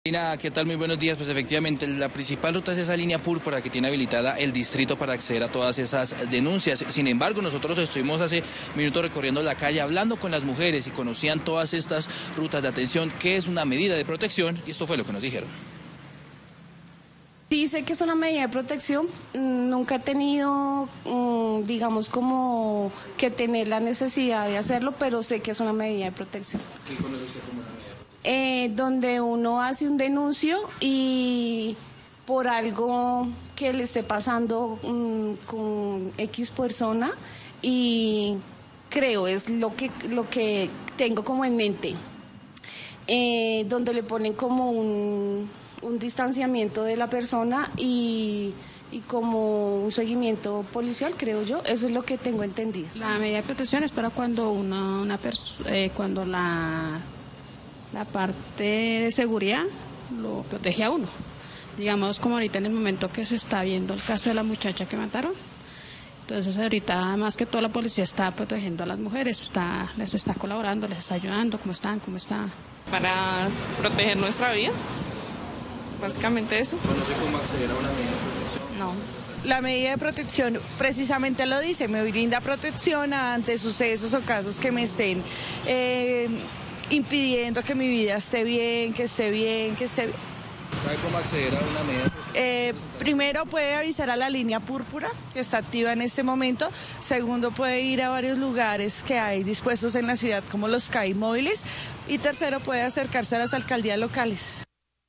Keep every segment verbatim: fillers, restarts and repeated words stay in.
Lina, ¿qué tal? Muy buenos días. Pues efectivamente, la principal ruta es esa línea púrpura que tiene habilitada el distrito para acceder a todas esas denuncias. Sin embargo, nosotros estuvimos hace minutos recorriendo la calle hablando con las mujeres y conocían todas estas rutas de atención, que es una medida de protección, y esto fue lo que nos dijeron. Sí, sé que es una medida de protección. Nunca he tenido, digamos, como que tener la necesidad de hacerlo, pero sé que es una medida de protección. ¿Qué conoce usted como una medida? Eh, donde uno hace un denuncio y por algo que le esté pasando um, con X persona, y creo es lo que lo que tengo como en mente, eh, donde le ponen como un, un distanciamiento de la persona y y como un seguimiento policial, creo yo. Eso es lo que tengo entendido. La medida de protección es para cuando una, una eh, cuando la La parte de seguridad lo protege a uno. Digamos, como ahorita en el momento que se está viendo el caso de la muchacha que mataron. Entonces ahorita más que todo la policía está protegiendo a las mujeres, está, les está colaborando, les está ayudando, cómo están, cómo están. Para proteger nuestra vida, básicamente eso. ¿Conoce cómo acceder a una medida de protección? No. La medida de protección precisamente lo dice, me brinda protección ante sucesos o casos que me estén eh, impidiendo que mi vida esté bien, que esté bien, que esté bien. ¿Sabe cómo acceder a una medida de protección? Eh, primero puede avisar a la línea púrpura, que está activa en este momento. Segundo, puede ir a varios lugares que hay dispuestos en la ciudad, como los C A I móviles. Y tercero, puede acercarse a las alcaldías locales.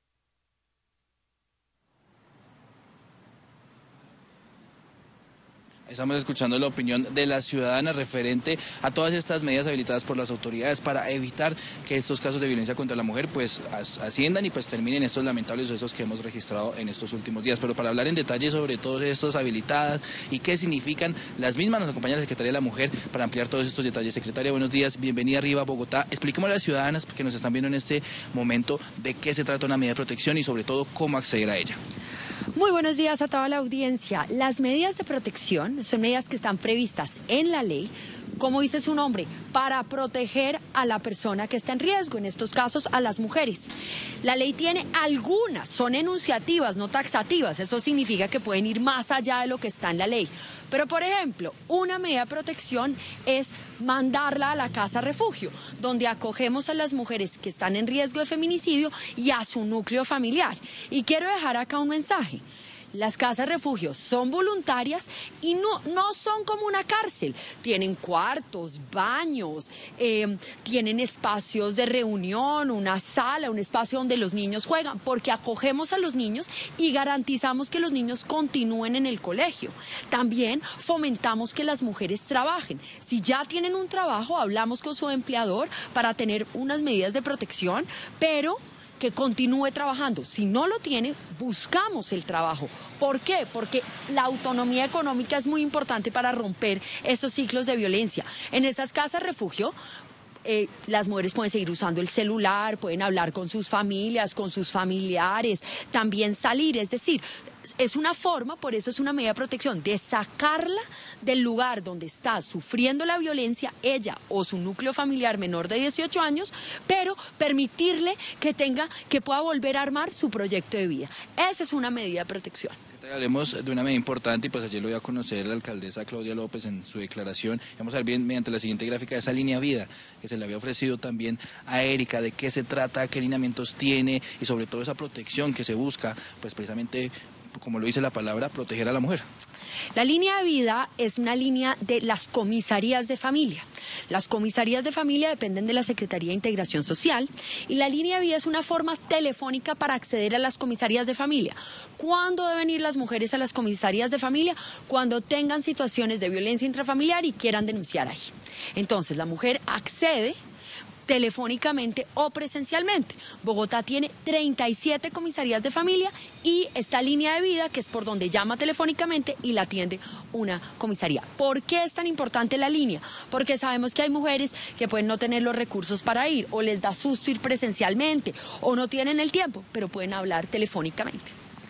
Estamos escuchando la opinión de la ciudadana referente a todas estas medidas habilitadas por las autoridades para evitar que estos casos de violencia contra la mujer pues asciendan y pues terminen estos lamentables sucesos que hemos registrado en estos últimos días. Pero para hablar en detalle sobre todos estos habilitadas y qué significan las mismas, nos acompaña la Secretaría de la Mujer para ampliar todos estos detalles. Secretaria, buenos días, bienvenida arriba a Bogotá. Expliquemos a las ciudadanas que nos están viendo en este momento de qué se trata una medida de protección y sobre todo cómo acceder a ella. Muy buenos días a toda la audiencia. Las medidas de protección son medidas que están previstas en la ley, como dice su nombre, para proteger a la persona que está en riesgo, en estos casos a las mujeres. La ley tiene algunas, son enunciativas, no taxativas, eso significa que pueden ir más allá de lo que está en la ley. Pero, por ejemplo, una medida de protección es mandarla a la casa refugio, donde acogemos a las mujeres que están en riesgo de feminicidio y a su núcleo familiar. Y quiero dejar acá un mensaje. Las casas refugio son voluntarias y no, no son como una cárcel. Tienen cuartos, baños, eh, tienen espacios de reunión, una sala, un espacio donde los niños juegan, porque acogemos a los niños y garantizamos que los niños continúen en el colegio. También fomentamos que las mujeres trabajen. Si ya tienen un trabajo, hablamos con su empleador para tener unas medidas de protección, pero que continúe trabajando. Si no lo tiene, buscamos el trabajo. ¿Por qué? Porque la autonomía económica es muy importante para romper estos ciclos de violencia. En esas casas refugio, Eh, las mujeres pueden seguir usando el celular, pueden hablar con sus familias, con sus familiares, también salir, es decir, es una forma, por eso es una medida de protección, de sacarla del lugar donde está sufriendo la violencia, ella o su núcleo familiar menor de dieciocho años, pero permitirle que tenga, que pueda volver a armar su proyecto de vida. Esa es una medida de protección. Hablemos de una medida importante y pues ayer lo dio a conocer la alcaldesa Claudia López en su declaración. Vamos a ver bien mediante la siguiente gráfica esa línea vida que se le había ofrecido también a Erika, de qué se trata, qué lineamientos tiene y sobre todo esa protección que se busca, pues precisamente, como lo dice la palabra, proteger a la mujer. La línea de vida es una línea de las comisarías de familia. Las comisarías de familia dependen de la Secretaría de Integración Social y la línea de vida es una forma telefónica para acceder a las comisarías de familia. ¿Cuándo deben ir las mujeres a las comisarías de familia? Cuando tengan situaciones de violencia intrafamiliar y quieran denunciar ahí. Entonces la mujer accede telefónicamente o presencialmente. Bogotá tiene treinta y siete comisarías de familia y esta línea de vida que es por donde llama telefónicamente y la atiende una comisaría. ¿Por qué es tan importante la línea? Porque sabemos que hay mujeres que pueden no tener los recursos para ir o les da susto ir presencialmente o no tienen el tiempo, pero pueden hablar telefónicamente.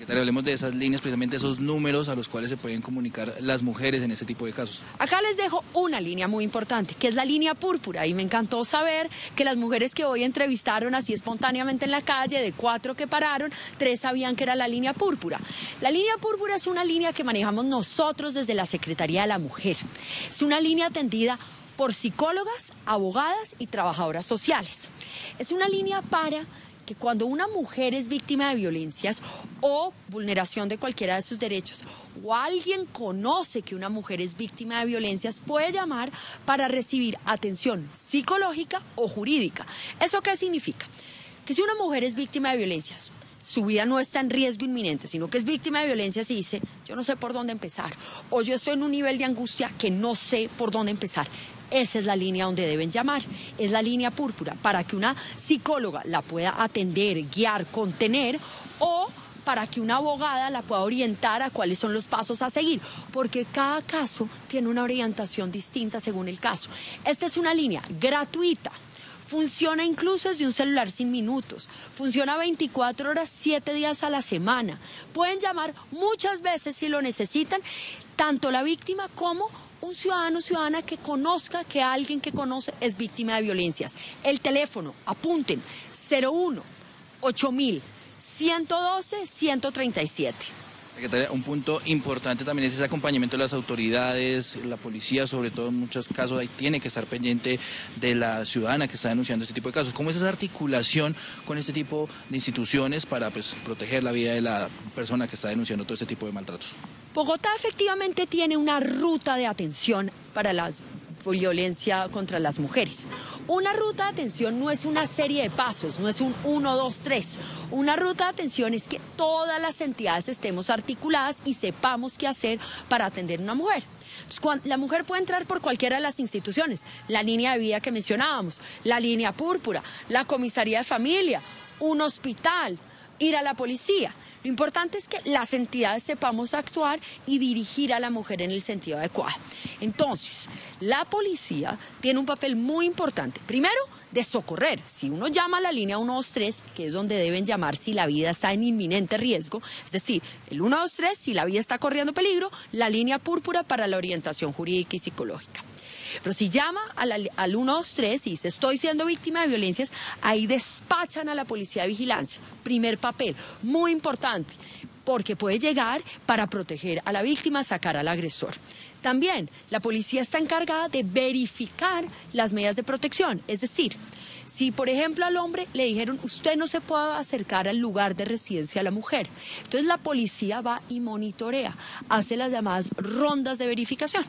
Hablemos de esas líneas, precisamente esos números a los cuales se pueden comunicar las mujeres en este tipo de casos. Acá les dejo una línea muy importante, que es la línea púrpura, y me encantó saber que las mujeres que hoy entrevistaron así espontáneamente en la calle, de cuatro que pararon, tres sabían que era la línea púrpura. La línea púrpura es una línea que manejamos nosotros desde la Secretaría de la Mujer. Es una línea atendida por psicólogas, abogadas y trabajadoras sociales. Es una línea para que cuando una mujer es víctima de violencias o vulneración de cualquiera de sus derechos, o alguien conoce que una mujer es víctima de violencias, puede llamar para recibir atención psicológica o jurídica. ¿Eso qué significa? Que si una mujer es víctima de violencias, su vida no está en riesgo inminente, sino que es víctima de violencias y dice, yo no sé por dónde empezar, o yo estoy en un nivel de angustia que no sé por dónde empezar. Esa es la línea donde deben llamar, es la línea púrpura, para que una psicóloga la pueda atender, guiar, contener, o para que una abogada la pueda orientar a cuáles son los pasos a seguir, porque cada caso tiene una orientación distinta según el caso. Esta es una línea gratuita, funciona incluso desde un celular sin minutos, funciona veinticuatro horas, siete días a la semana. Pueden llamar muchas veces si lo necesitan, tanto la víctima como un ciudadano o ciudadana que conozca que alguien que conoce es víctima de violencias. El teléfono, apunten, cero uno, ocho mil, ciento doce, ciento treinta y siete. Secretaria, un punto importante también es ese acompañamiento de las autoridades, la policía, sobre todo en muchos casos, ahí tiene que estar pendiente de la ciudadana que está denunciando este tipo de casos. ¿Cómo es esa articulación con este tipo de instituciones para pues, proteger la vida de la persona que está denunciando todo este tipo de maltratos? Bogotá efectivamente tiene una ruta de atención para la violencia contra las mujeres. Una ruta de atención no es una serie de pasos, no es un uno, dos, tres. Una ruta de atención es que todas las entidades estemos articuladas y sepamos qué hacer para atender a una mujer. Entonces, cuando, la mujer puede entrar por cualquiera de las instituciones, la línea de vida que mencionábamos, la línea púrpura, la comisaría de familia, un hospital, ir a la policía. Lo importante es que las entidades sepamos actuar y dirigir a la mujer en el sentido adecuado. Entonces, la policía tiene un papel muy importante. Primero, de socorrer. Si uno llama a la línea uno dos tres, que es donde deben llamar si la vida está en inminente riesgo, es decir, el uno dos tres si la vida está corriendo peligro, la línea púrpura para la orientación jurídica y psicológica. Pero si llama a la, al uno dos tres y dice estoy siendo víctima de violencias, ahí despachan a la policía de vigilancia. Primer papel, muy importante, porque puede llegar para proteger a la víctima, sacar al agresor. También la policía está encargada de verificar las medidas de protección, es decir, si, por ejemplo, al hombre le dijeron, usted no se puede acercar al lugar de residencia de la mujer, entonces la policía va y monitorea, hace las llamadas rondas de verificación.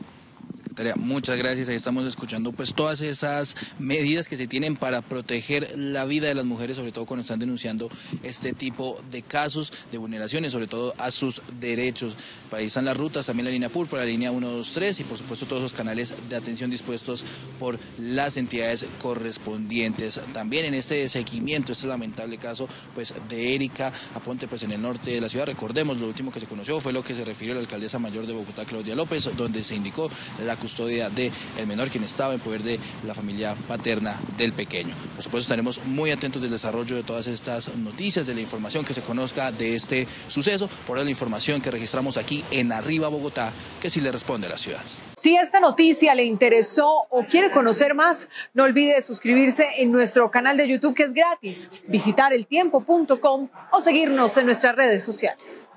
Muchas gracias, ahí estamos escuchando pues todas esas medidas que se tienen para proteger la vida de las mujeres, sobre todo cuando están denunciando este tipo de casos de vulneraciones, sobre todo a sus derechos. Ahí están las rutas, también la línea púrpura, la línea uno dos tres y por supuesto todos los canales de atención dispuestos por las entidades correspondientes. También en este seguimiento, este lamentable caso pues de Erika Aponte pues en el norte de la ciudad, recordemos lo último que se conoció fue lo que se refirió a la alcaldesa mayor de Bogotá, Claudia López, donde se indicó la custodia del menor, quien estaba en poder de la familia paterna del pequeño. Por supuesto, estaremos muy atentos del desarrollo de todas estas noticias, de la información que se conozca de este suceso, por la información que registramos aquí en Arriba Bogotá, que sí le responde a la ciudad. Si esta noticia le interesó o quiere conocer más, no olvide suscribirse en nuestro canal de YouTube, que es gratis, visitar el tiempo punto com o seguirnos en nuestras redes sociales.